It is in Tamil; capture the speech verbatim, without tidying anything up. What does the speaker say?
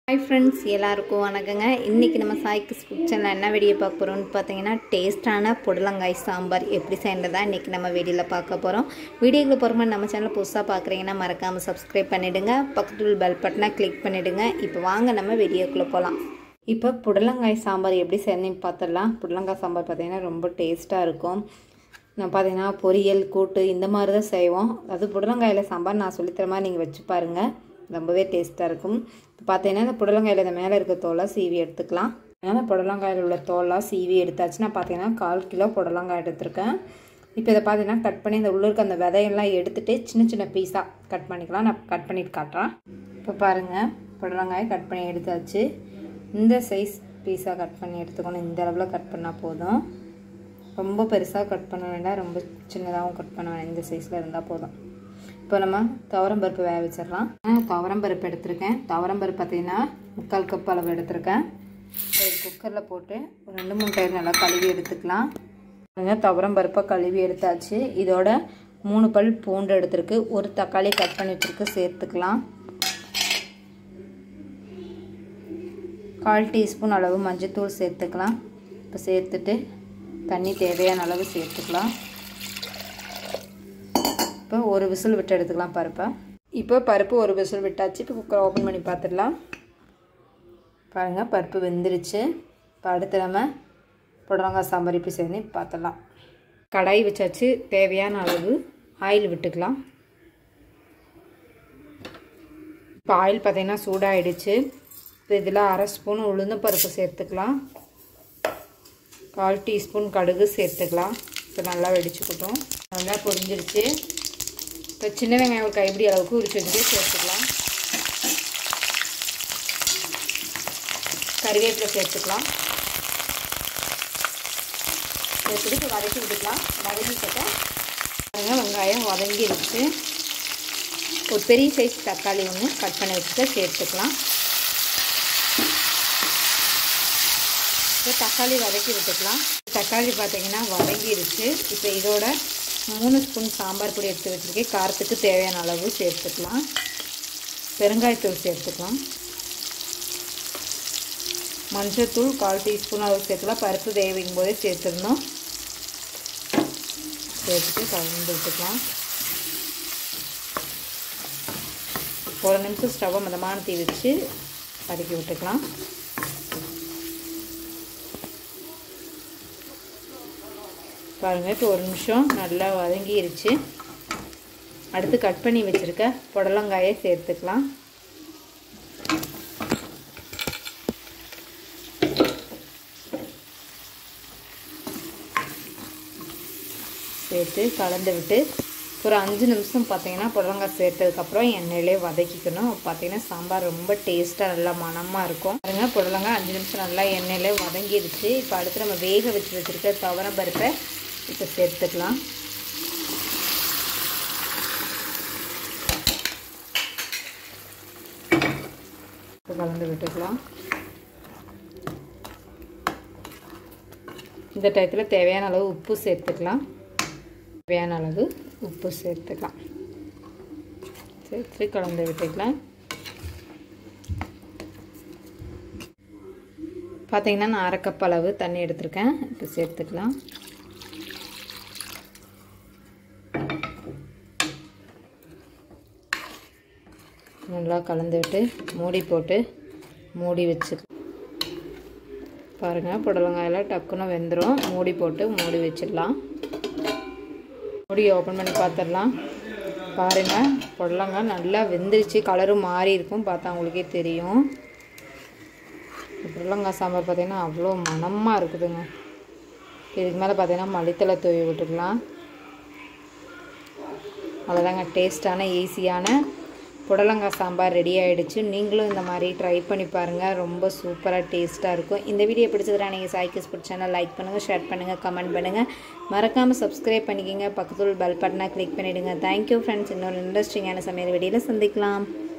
Hi friends, எல்லாருக்கும் வணக்கங்க. இன்னைக்கு நம்ம சாய் கிரிஷ் ஃபுட் சேனல்ல என்ன வீடியோ பார்க்க போறோம்னு பாத்தீங்கன்னா டேஸ்டான புடலங்காய் சாம்பார் எப்படி செய்யறதா இன்னைக்கு நம்ம வீடியோல பார்க்க போறோம். வீடியோக்குள்ள போறோமா நம்ம சேனலை புதுசா பார்க்கறீங்கன்னா மறக்காம Subscribe பண்ணிடுங்க. பக்கத்துல பெல் பட்டனை கிளிக் பண்ணிடுங்க. இப்போ வாங்க நம்ம வீடியோக்குள்ள போலாம். இப்போ புடலங்காய் சாம்பார் எப்படி செய்யணும்னு பார்த்தலாம். புடலங்காய் சாம்பார் பாத்தீங்கன்னா ரொம்ப டேஸ்டா இருக்கும். நான் பாத்தீங்கன்னா பொரியல் கூட்டு இந்த மாதிரி தான் செய்வோம். அது புடலங்காயில சாம்பார் நான் சொல்லி தர மாதிரி நீங்க வெச்சு பாருங்க. ரொம்பவே டேஸ்டா இருக்கும். பாத்தீங்கன்னா இந்த புடலங்காயில இந்த மேல இருக்க தோலை சீவி எடுத்துக்கலாம். நான் புடலங்காயில உள்ள தோலை சீவி எடுத்தாச்சுனா பாத்தீங்கன்னா கால் கிலோ புடலங்காய் எடுத்துர்க்கேன். இப்போ இத பாத்தீங்கன்னா கட் பண்ணி இந்த உள்ள இருக்க அந்த விதையெல்லாம் எடுத்துட்டு சின்ன சின்ன பீஸா கட் பண்ணிக்கலாம். நான் கட் பண்ணிட்டு காட்றேன். இப்போ பாருங்க புடலங்காய் கட் பண்ணி எடுத்தாச்சு. இந்த சைஸ் பீஸா கட் பண்ணி எடுத்துக்கணும். இந்த அளவுல கட் பண்ணா போதும். ரொம்ப பெருசா கட் பண்ண வேண்டாம். ரொம்ப சின்னதாவும் கட் பண்ண வேண்டாம். இந்த சைஸ்ல இருந்தா போதும். இப்போ நம்ம துவரம் பருப்பு வேக வச்சிரலாம். துவரம் பருப்பு எடுத்துர்க்கேன். துவரம் பருப்பு பாத்தீங்கன்னா முக்கால் கப் அளவு எடுத்துர்க்கேன். ஒரு குக்கர்ல போட்டு ஒரு ரெண்டு மூணு டைம் நல்லா கழுவி எடுத்துக்கலாம். துவரம் பருப்பை கழுவி எடுத்தாச்சு. இதோட மூணு பல் பூண்டு எடுத்துருக்கு. ஒரு தக்காளி கட் பண்ணி வச்சிருக்கு சேர்த்துக்கலாம். கால் டீஸ்பூன் அளவு மஞ்சள்தூள் சேர்த்துக்கலாம். இப்போ சேர்த்துட்டு தண்ணி தேவையான அளவு சேர்த்துக்கலாம். இப்போ ஒரு விசில் விட்டு எடுத்துக்கலாம் பருப்பை. இப்போ பருப்பு ஒரு விசில் விட்டாச்சு. இப்போ குக்கரை ஓப்பன் பண்ணி பார்த்துடலாம். பாருங்க பருப்பு வெந்துருச்சு. இப்போ அடுத்து நம்ம புடலங்காய் சாம்பார் எப்படி செய்யணும்னு பார்த்துடலாம். கடாய் வச்சாச்சு. தேவையான அளவு ஆயில் விட்டுக்கலாம். இப்போ ஆயில் பார்த்தீங்கன்னா சூடாகிடுச்சு. இப்போ இதில் அரை ஸ்பூன் உளுந்து பருப்பு சேர்த்துக்கலாம். கால் டீஸ்பூன் கடுகு சேர்த்துக்கலாம். இப்போ நல்லா வெடிச்சுக்கிட்டோம். நல்லா பொரிஞ்சிருச்சு. இப்போ சின்ன வெங்காயம் ஒரு கைப்பிடி அளவுக்கு உரிச்சு வச்சுட்டு சேர்த்துக்கலாம். கறிவேப்பிலை சேர்த்துக்கலாம். சேர்த்துட்டு இப்போ வதக்கி விட்டுக்கலாம். வதக்கிக்கிட்ட வெங்காயம் வதங்கிருச்சு. ஒரு பெரிய சைஸ் தக்காளி ஒன்று கட் பண்ணி வச்சுட்டு சேர்த்துக்கலாம். இப்போ தக்காளி வதக்கி விட்டுக்கலாம். தக்காளி பார்த்தீங்கன்னா வதங்கிருச்சு. இப்போ இதோட மூணு ஸ்பூன் சாம்பார் பொடி எடுத்து வச்சுருக்கேன். காரத்துக்கு தேவையான அளவு சேர்த்துக்கலாம். பெருங்காயத்தூள் சேர்த்துக்கலாம். மஞ்சள்தூள் கால் டீஸ்பூன் அளவு சேர்த்துக்கலாம். பருப்பு வேவிக்கும் போதே சேர்த்துடணும். சேர்த்துட்டு கலந்து விட்டுக்கலாம். ஒரு நிமிஷம் ஸ்டவ்வை மிதமான தீ வச்சு வதக்கி விட்டுக்கலாம். பாருங்கள் இப்போ ஒரு நிமிஷம் நல்லா வதங்கிருச்சு. அடுத்து கட் பண்ணி வச்சுருக்க புடலங்காயை சேர்த்துக்கலாம். சேர்த்து கலந்து விட்டு ஒரு அஞ்சு நிமிஷம் பார்த்தீங்கன்னா புடலங்காய் சேர்த்ததுக்கப்புறம் எண்ணெயிலே வதக்கிக்கணும். பார்த்தீங்கன்னா சாம்பார் ரொம்ப டேஸ்ட்டாக நல்லா மணமாக இருக்கும். பாருங்கள் புடலங்காய் அஞ்சு நிமிஷம் நல்லா எண்ணெயிலே வதங்கிடுச்சு. இப்போ அடுத்து நம்ம வேக வச்சு வச்சுருக்க துவரம் பருப்பை இப்போ சேர்த்துக்கலாம். கலந்து விட்டுக்கலாம். இந்த டயத்தில் தேவையான அளவு உப்பு சேர்த்துக்கலாம். தேவையான அளவு உப்பு சேர்த்துக்கலாம். சேர்த்து கலந்து விட்டுக்கலாம். பார்த்தீங்கன்னா நான் அரை கப் அளவு தண்ணி எடுத்துருக்கேன். இப்போ சேர்த்துக்கலாம். நல்லா கலந்து விட்டு மூடி போட்டு மூடி வச்சு பாருங்கள் புடலங்காயெல்லாம் டக்குன்னு வெந்துடும். மூடி போட்டு மூடி வச்சிடலாம். மூடியை ஓப்பன் பண்ணி பார்த்துடலாம். பாருங்கள் புடலங்காய் நல்லா வெந்துருச்சு. கலரும் மாறி இருக்கும். பார்த்தா உங்களுக்கே தெரியும். புடலங்காய் சாம்பார் பார்த்தீங்கன்னா அவ்வளோ மணமாக இருக்குதுங்க. இதுக்கு மேலே பார்த்தீங்கன்னா மல்லித்தலை தூவி விட்டுக்கலாம். அவ்வளோதாங்க டேஸ்டான ஈஸியான புடலங்காய் சாம்பார் ரெடி ஆகிடுச்சு. நீங்களும் இந்த மாதிரி ட்ரை பண்ணி பாருங்கள். ரொம்ப சூப்பராக டேஸ்ட்டாக இருக்கும். இந்த வீடியோ பிடிச்சதுனா நீங்கள் Sai Krish food channel like பண்ணுங்கள், ஷேர் பண்ணுங்கள், கமெண்ட் பண்ணுங்கள். மறக்காமல் சப்ஸ்கிரைப் பண்ணிக்கோங்க. பக்கத்தில் பெல் பட்டனை கிளிக் பண்ணிவிடுங்க. Thank you friends. இன்னொரு இன்ட்ரெஸ்டிங்கான சமையல் வீடியோவில் சந்திக்கலாம்.